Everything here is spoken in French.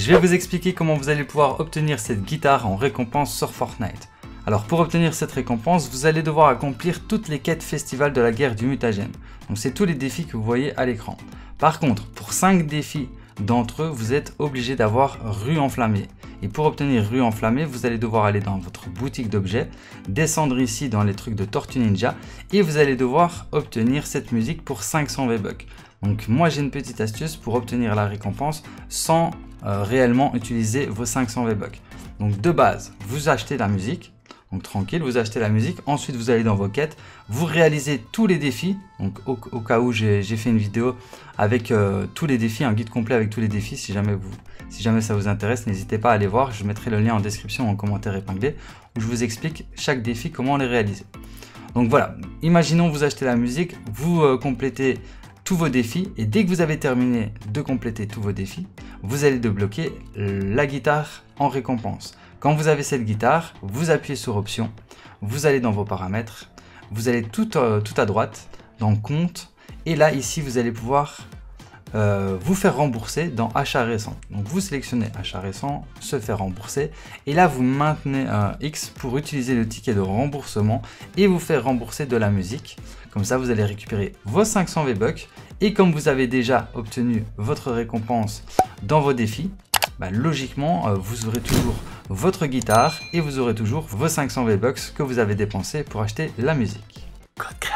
Je vais vous expliquer comment vous allez pouvoir obtenir cette guitare en récompense sur Fortnite. Alors pour obtenir cette récompense, vous allez devoir accomplir toutes les quêtes festivals de la guerre du mutagène. Donc c'est tous les défis que vous voyez à l'écran. Par contre, pour 5 défis d'entre eux, vous êtes obligé d'avoir rue enflammée. Et pour obtenir rue enflammée, vous allez devoir aller dans votre boutique d'objets, descendre ici dans les trucs de Tortue Ninja et vous allez devoir obtenir cette musique pour 500 V-Bucks. Donc moi j'ai une petite astuce pour obtenir la récompense sans réellement utiliser vos 500 V-Bucks. Donc de base, vous achetez la musique. Donc tranquille, vous achetez la musique, ensuite vous allez dans vos quêtes, vous réalisez tous les défis. Donc au cas où j'ai fait une vidéo avec tous les défis, un guide complet avec tous les défis. Si jamais ça vous intéresse, n'hésitez pas à aller voir. Je mettrai le lien en description, en commentaire épinglé, où je vous explique chaque défi, comment les réaliser. Donc voilà, imaginons vous achetez la musique, vous complétez tous vos défis et dès que vous avez terminé de compléter tous vos défis, vous allez débloquer la guitare en récompense. Quand vous avez cette guitare, vous appuyez sur option, vous allez dans vos paramètres, vous allez tout à droite dans compte et là ici vous allez pouvoir vous faire rembourser dans achat récent. Donc vous sélectionnez achat récent, se faire rembourser et là vous maintenez un X pour utiliser le ticket de remboursement et vous faire rembourser de la musique. Comme ça vous allez récupérer vos 500 V-Bucks et comme vous avez déjà obtenu votre récompense dans vos défis, logiquement vous aurez toujours votre guitare et vous aurez toujours vos 500 V-Bucks que vous avez dépensés pour acheter la musique. Code